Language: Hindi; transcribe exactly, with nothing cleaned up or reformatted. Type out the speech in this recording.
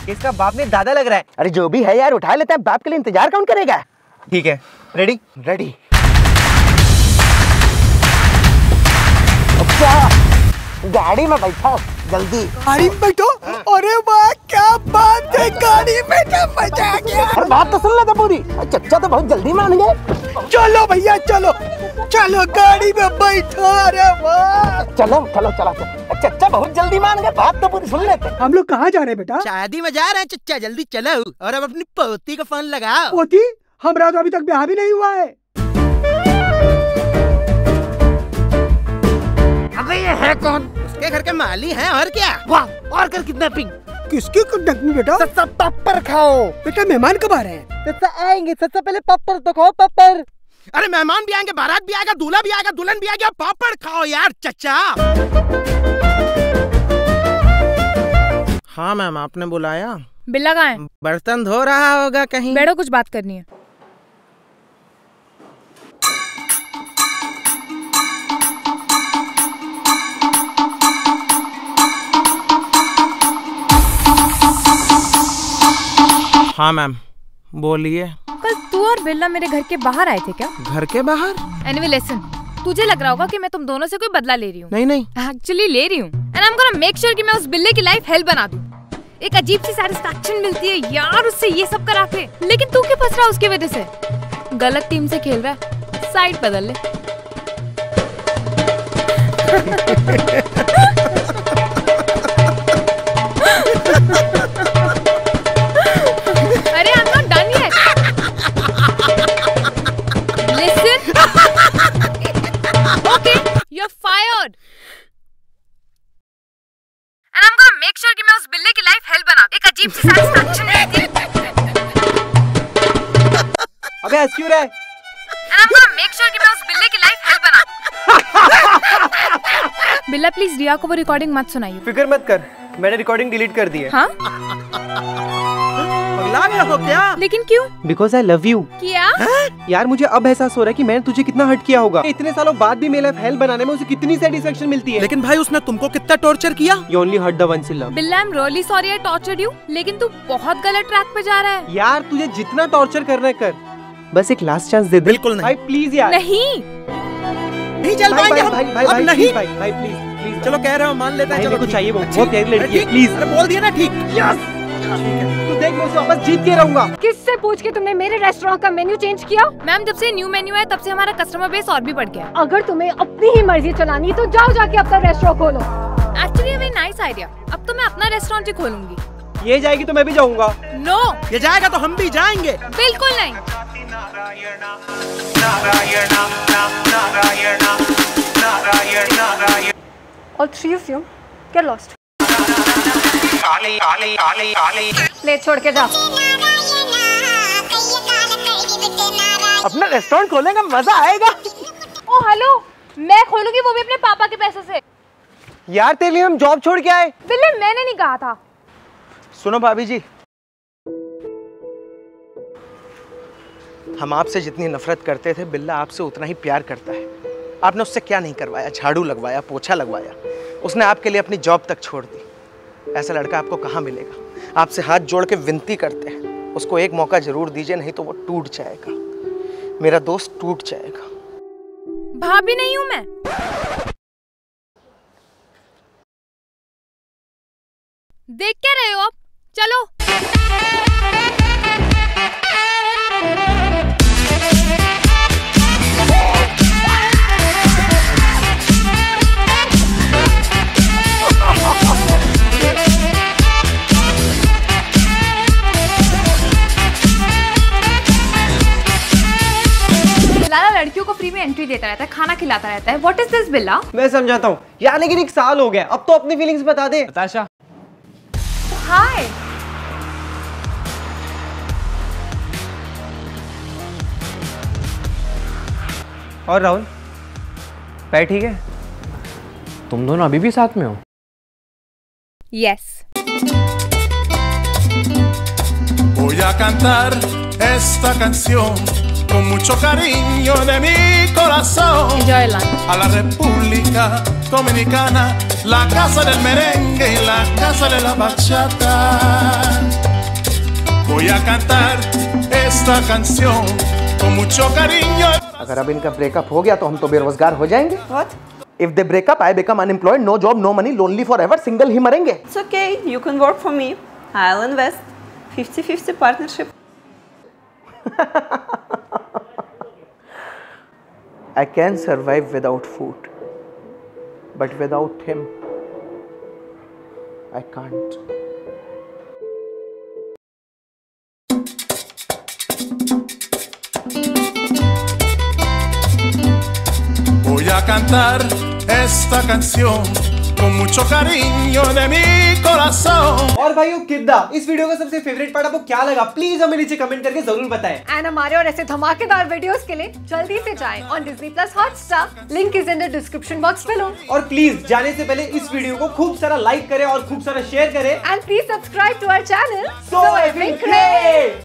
इसका बाप ने दादा लग रहा है। अरे जो भी है यार, उठा लेते हैं, बाप के लिए इंतजार कौन करेगा। ठीक है, रेडी रेडी। अच्छा गाड़ी में बैठो जल्दी। गाड़ी में बैठो? अरे वाह क्या बात है, गाड़ी में बैठो, मजा आ गया। अरे बात तो सुन लेता पूरी। चच्चा तो बहुत जल्दी मान गए। चलो भैया चलो चलो गाड़ी में बैठो। अरे वाह चलो चलो चलो चलो। चच्चा बहुत जल्दी मान गए, बात तो पूरी सुन लेते। हम लोग कहाँ जा रहे हैं बेटा? शादी में जा रहे हैं चच्चा, जल्दी चलो और अब अपनी पोती का फोन लगाओ। पोती? हमारा तो अभी तक ब्याह भी नहीं हुआ है। अबे ये है कौन? उसके घर के माली हैं और क्या। वाह, और कर किडनैपिंग। किसकी किडनैपिंग बेटा? सच्चा पप्पर खाओ। बेटा मेहमान कब आ रहे हैं? सच्चा आएंगे, सच्चा पहले पप्पर तो खाओ पप्पर। अरे मेहमान भी आएंगे, बारात भी आएगा, दूल्हा भी आएगा, दुल्हन भी आएगा, पापड़ खाओ यार चच्चा। हाँ मैम, आपने बुलाया? बिल्ला कहाँ है? बर्तन धो रहा होगा कहीं। बैठो, कुछ बात करनी है। हाँ मैम बोलिए। कल तू और बिल्ला मेरे घर के बाहर आए थे क्या? घर के बाहर? एनीवे लिसन, तुझे लग रहा होगा कि मैं तुम दोनों से कोई बदला ले रही हूँ। नहीं नहीं, एक्चुअली ले रही हूँ। And I am gonna make sure कि मैं उस बिल्ले की लाइफ हेल बना दूँ। एक अजीब सी सैटिस्फैक्शन मिलती है यार उससे ये सब करा के। लेकिन तू क्यों फंस रहा है उसकी वजह से? गलत टीम से खेल रहा है, साइड बदल ले। अरे I am not done yet. Listen, okay you are fired. And I am gonna make sure कि मैं उस बिल्ले की लाइफ हेल बना दूं। एक अजीब सी सैटिस्फैक्शन मिलती है। अबे हंस क्यों रहा है? And I am gonna make sure कि मैं उस बिल्ले की लाइफ हेल बना दूं। बिल्ला प्लीज रिया को वो रिकॉर्डिंग मत सुनाइए। फिक्र मत कर, मैंने रिकॉर्डिंग डिलीट कर दी है। हाँ? पगला गया हो क्या? लेकिन क्यों? Because I love you. क्या? यार मुझे अब एहसास हो रहा है कि मैंने तुझे कितना हर्ट किया होगा। इतने सालों बाद भी मेरा हेल बनाने में उसे कितनी सेटिस्फेक्शन मिलती है। लेकिन भाई उसने तुमको कितना टॉर्चर किया। You only hurt the ones you love. Billa I am really sorry I tortured you, लेकिन तू बहुत गलत ट्रैक पे जा रहा है। यार तुझे जितना टॉर्चर करना है कर, बस एक लास्ट चांस दे दे। बिल्कुल नहीं। भाई प्लीज यार। नहीं नहीं चल भाई पाएंगे भाई हम। भाई भाई अब भाई नहीं। भाई भाई प्लीज प्लीज। चलो कह रहे हो, मान लेते हैं। चलो कुछ ठीक। चाहिए, वो अच्छी- बहुत प्यारी लड़की है, ठीक। प्लीज। अरे बोल दिया ना, ठीक। यस तू देख, मैं उसे वापस जीत के रहूंगा। किससे पूछ के तुमने मेरे रेस्टोरेंट का मेन्यू चेंज किया? मैम, जब से न्यू मेन्यू है तब से हमारा कस्टमर बेस और भी बढ़ गया है। अगर तुम्हें अपनी ही मर्जी चलानी है तो जाओ जाके अपना रेस्टोरेंट खोलो। Actually very nice idea. अब तो मैं अपना रेस्टोरेंट ही खोलूंगी। ये जाएगी तो मैं भी जाऊंगा। नो, ये जाएगा तो हम भी जाएंगे। बिल्कुल नहीं। All three of you get lost. ले छोड़ के जा। अपना रेस्टोरेंट खोलेंगे, मजा आएगा। ओ हेलो, मैं खोलूंगी, वो भी अपने पापा के पैसे से। यार तेरे लिए हम जॉब छोड़ के आए। बिल्ले मैंने नहीं कहा था। सुनो भाभी जी, हम आपसे जितनी नफरत करते थे, बिल्ला आपसे उतना ही प्यार करता है। आपने उससे क्या नहीं करवाया, झाड़ू लगवाया, पोछा लगवाया, उसने आपके लिए अपनी जॉब तक छोड़ दी। ऐसा लड़का आपको कहाँ मिलेगा। आपसे हाथ जोड़ के विनती करते हैं, उसको एक मौका जरूर दीजिए, नहीं तो वो टूट जाएगा। मेरा दोस्त टूट जाएगा। भाभी नहीं हूँ मैं। देख क्या रहे हो आप? चलो। लाला लड़कियों को फ्री में एंट्री देता रहता है, खाना खिलाता रहता है। व्हाट इज दिस बिल्ला? मैं समझाता हूँ यार, लेकिन एक साल हो गया, अब तो अपनी फीलिंग्स बता दे। नताशा, हाय। और राहुल भाई ठीक है? तुम दोनों अभी भी साथ में हो? Yes. Voy a cantar esta canción con mucho cariño de mi corazón. Enjoy lunch. A la República Dominicana, la casa del merengue y la casa de la bachata. Voy a cantar esta canción con mucho cariño. अगर अब इनका ब्रेकअप हो गया तो हम तो बेरोजगार हो जाएंगे। What? If they break up, I become unemployed, no job, no money, lonely forever, single ही मरेंगे। It's okay. You can work for me. I'll invest. fifty fifty partnership. I can survive without food, but without him, I can't. Voy a cantar esta canción con mucho cariño de mi corazón. और भाइयों किद्दा, इस वीडियो का सबसे फेवरेट पार्ट आपको क्या लगा? प्लीज हमें नीचे कमेंट करके जरूर बताएं। एंड हमारे और ऐसे धमाकेदार वीडियोस के लिए जल्दी से जाएं on Disney plus Hotstar. Link is in the description box below. और प्लीज जाने से पहले इस वीडियो को खूब सारा लाइक करें और खूब सारा शेयर करें। And please subscribe to our channel so epic great.